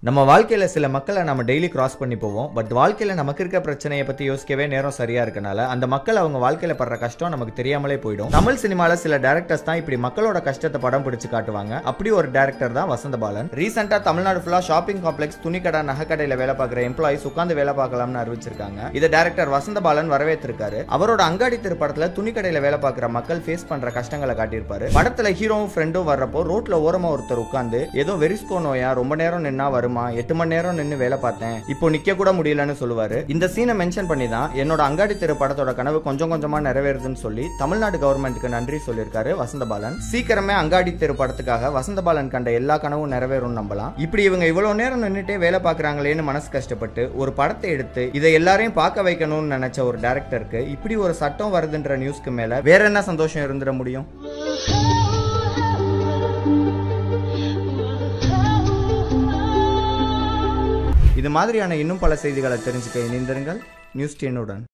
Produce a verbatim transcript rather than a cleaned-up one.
நம்ம வாழ்க்கையில சில மக்களை நம்ம டெய்லி கிராஸ் பண்ணி போவோம். பட் வாழ்க்கையில நமக்கு இருக்க பிரச்சனையை பத்தி யோசிக்கவே நேரம் சரியா இருக்கனால அந்த மக்கள் அவங்க வாழ்க்கையில படுற கஷ்டம் நமக்கு தெரியாமலே போயிடும். தமிழ் சினிமால சில டைரக்டர்ஸ் தான் இப்படி மக்களோட கஷ்டத்தை படம் பிடிச்சு காட்டுவாங்க. அப்படி ஒரு டைரக்டர் தான் வசந்தபாலன். ரீசெண்டா தமிழ்நாடு ஃபுல்லா ஷாப்பிங் காம்ப்ளெக்ஸ், துணிக்கடை, நகைக்கடையில வேலை பார்க்குற எம்ப்ளாயிஸ் உட்கார்ந்து வேலை பார்க்கலாம்னு அறிவிச்சிருக்காங்க. இதை டைரக்டர் வசந்தபாலன் வரவேற்றிருக்காரு. அவரோட அங்காடி தெரு படத்துல துணிக்கடையில வேலை பார்க்குற மக்கள் ஃபேஸ் பண்ற கஷ்டங்களை காட்டியிருப்பாரு. படத்துல ஹீரோவும் ஃப்ரெண்டும் வர்றப்போ ரோட்ல ஓரமா ஒருத்தர் உட்கார்ந்து ஏதோ வெரிஸ்கோ நோயா ரொம்ப நேரம் நின்னா வரும், எட்டு மணி நேரம் நின்னு வேலை பார்த்தேன், இப்போ நிக்க கூட முடியலன்னு சொல்லுவாரு. இந்த சீனை மென்ஷன் பண்ணி தான் என்னோட அங்காடி தெரு படத்தோட கனவு கொஞ்சம் கொஞ்சமா நிறைவேறுதுன்னு சொல்லி தமிழ்நாடு கவர்மெண்ட்டுக்கு நன்றி சொல்லியிருக்காரு வசந்தபாலன். சீக்கிரமே அங்காடி தெரு படத்துக்காக வசந்தபாலன் கண்ட எல்லா கனவும் நிறைவேறும் நம்பலாம். இப்படி இவங்க இவ்வளவு நேரம் நின்னுட்டே வேலை பார்க்கறாங்களேன்னு மனசு கஷ்டப்பட்டு ஒரு படத்தை எடுத்து இதை எல்லாரையும் பார்க்க வைக்கணும்னு நினைச்ச ஒரு டைரக்டருக்கு இப்படி ஒரு சட்டம் வருதுன்ற நியூஸ்க்கு மேல வேற என்ன சந்தோஷம் இருந்துட முடியும்? இது மாதிரியான இன்னும் பல செய்திகளை தெரிஞ்சுக்க இணைந்திருங்கள் நியூஸ் டென் உடன்.